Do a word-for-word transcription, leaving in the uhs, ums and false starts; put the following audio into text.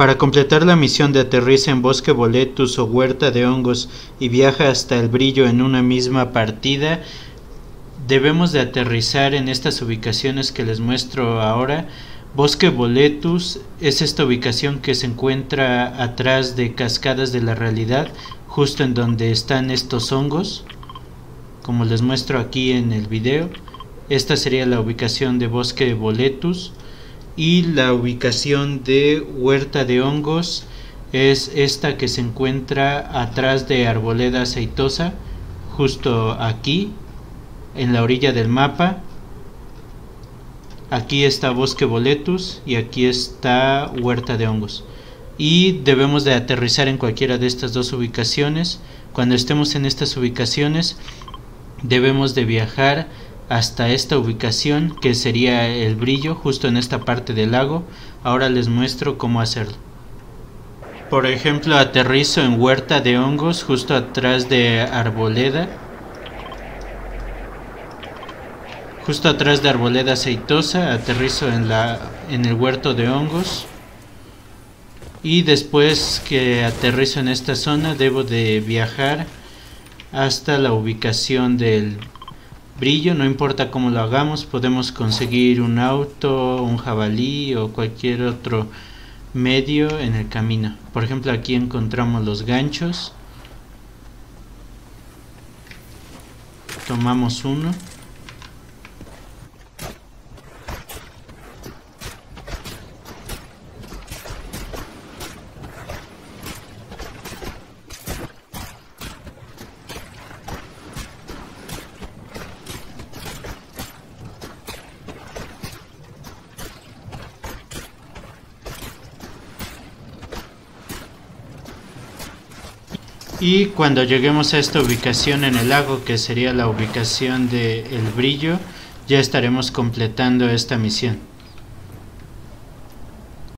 Para completar la misión de aterriza en Bosque Boletus o Huerta de Hongos y viaja hasta el Brillo en una misma partida, debemos de aterrizar en estas ubicaciones que les muestro ahora. Bosque Boletus es esta ubicación que se encuentra atrás de Cascadas de la Realidad, justo en donde están estos hongos, como les muestro aquí en el video. Esta sería la ubicación de Bosque Boletus. Y la ubicación de Huerta de Hongos es esta que se encuentra atrás de Arboleda Aceitosa, justo aquí en la orilla del mapa. Aquí está Bosque Boletus y aquí está Huerta de Hongos, y debemos de aterrizar en cualquiera de estas dos ubicaciones. Cuando estemos en estas ubicaciones debemos de viajar hasta esta ubicación que sería el Brillo, justo en esta parte del lago. Ahora les muestro cómo hacerlo. Por ejemplo, aterrizo en Huerta de Hongos, justo atrás de Arboleda, justo atrás de Arboleda Aceitosa. Aterrizo en, la, en el Huerto de Hongos, y después que aterrizo en esta zona debo de viajar hasta la ubicación del Brillo. No importa cómo lo hagamos, podemos conseguir un auto, un jabalí o cualquier otro medio en el camino. Por ejemplo, aquí encontramos los ganchos, tomamos uno. Y cuando lleguemos a esta ubicación en el lago, que sería la ubicación del Brillo, ya estaremos completando esta misión.